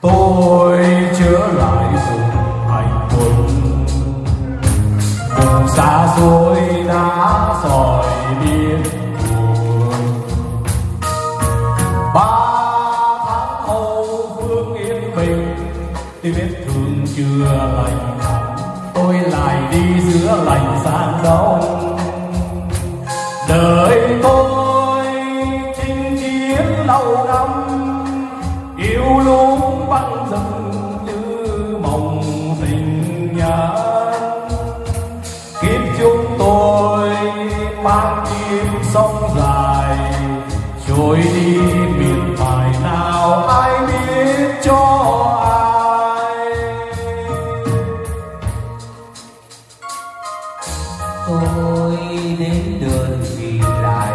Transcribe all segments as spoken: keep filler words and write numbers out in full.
tôi trở lại vùng hành quân, vùng xa xôi đá sỏi biên buồn. Ba tháng hậu phương yên bình, tuy vết thương chưa lành hẳn, tôi lại đi giữa lành sang đông. Đời tôi chinh chiến lâu năm, yêu lúc băng rừng như mộng tình nhân. Kiếp chúng tôi mang tim sông dài, trôi đi miền phải nào ai biết cho ai. Tôi đến đơn vị lại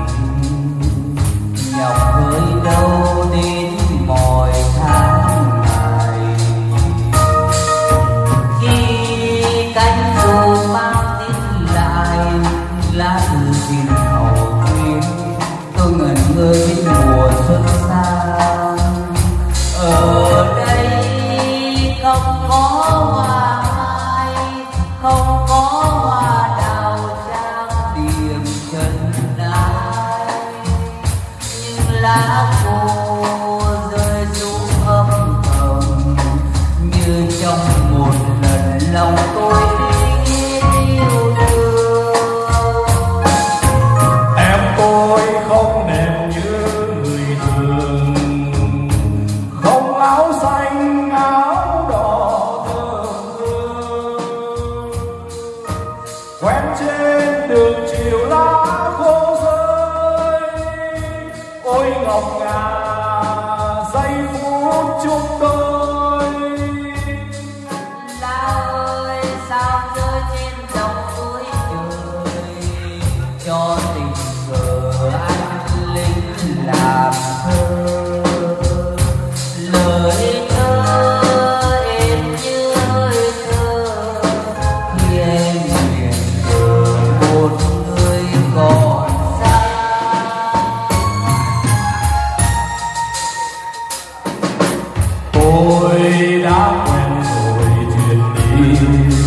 nhọc hơi đâu đến mọi tháng ngày. Khi cánh dù mang tin lại lá thư xin hậu tuyến, tôi ngẩn ngơ bên mùa xuân sang. Ở đây không có hoa mai, không có hoa đào trang điểm chân ai, nhưng lá khô rơi xuống âm thầm như trong một lần lòng tôi biết yêu thương. Em tôi không đẹp như người thường, không áo xanh áo đỏ thơm hương, quen trên đường chiều lá khô rơi. Ôi ngọc ngà giây phút chúng tôi. Lá ơi sao rơi trên dòng suối trời, cho tình cờ anh lính làm thơ. Lời thơ êm như hơi thơ, khi em nguyện chờ một người còn xa. Tôi đã quen rồi chuyện đi,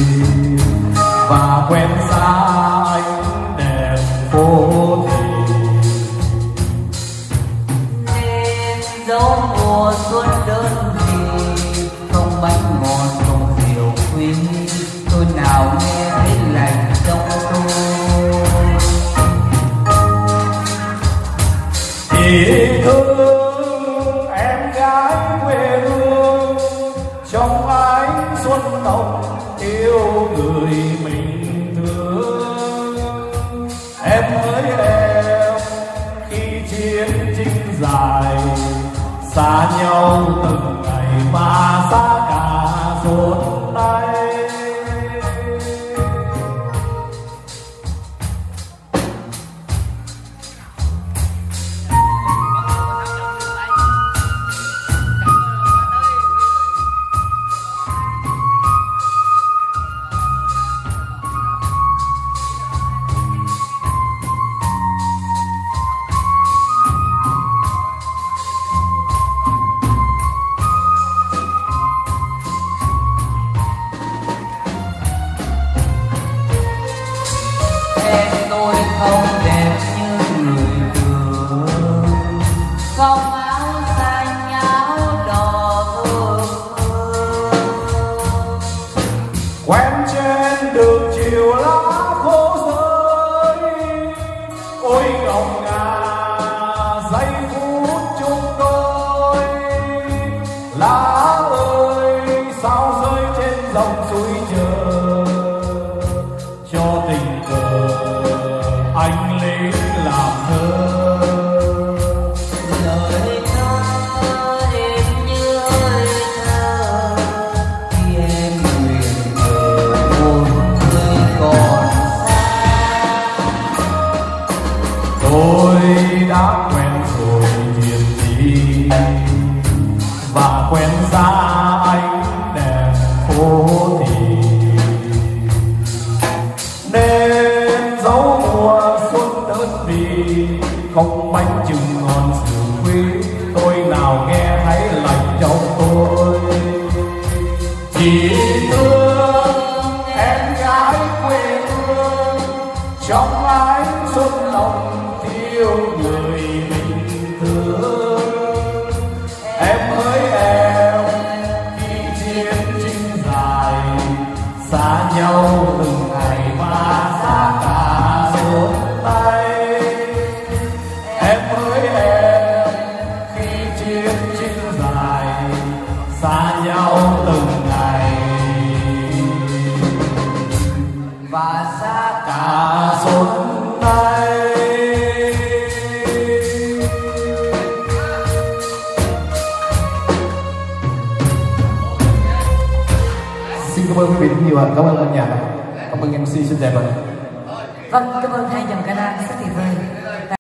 và quen xa ánh đèn phố thị. Nên dấu mùa xuân đơn vị, không bánh ngọt không rượu quý, tôi nào nghe thấy lành trong tôi. Thì thương em gái quê hương, trong ánh xuân nồng yêu người mình thương. Em ơi em, khi chiến tranh dài, xa nhau từng ngày mà xa cả chốn đây. Em tôi không đẹp như người thường, không áo xanh áo đỏ thơm hương. Quen trên đường chiều lá khô rơi. Ôi ngọc ngà giây phút chúng tôi. Lá ơi sao rơi trên dòng suối chờ, cho tình cờ anh lính làm thơ. Lời thơ êm như hơi thơ, khi em nguyện chờ một người còn xa. Tôi đã quen rồi chuyện đi, và quen xa ánh đèn phố thị. Nên dấu mùa xuân đơn vị, không bánh chừng ngon rượu quý, tôi nào nghe thấy lành trong tôi. Chỉ thương em gái quê hương, trong ánh xuân lòng thiếu người bình thường. Em ơi em, khi chiến tranh dài, xa nhau từng ngày mà xa cả đôi tay. Em ơi em, khi chiến tranh dài, xa nhau từng ngày và xa cả xuân tay. Xin cảm ơn quý vị rất nhiều ạ. Cảm ơn ban nhạc ạ. Cảm ơn em xê xinh đẹp ạ. Vâng, cảm ơn hai dòng ca nam rất tuyệt vời.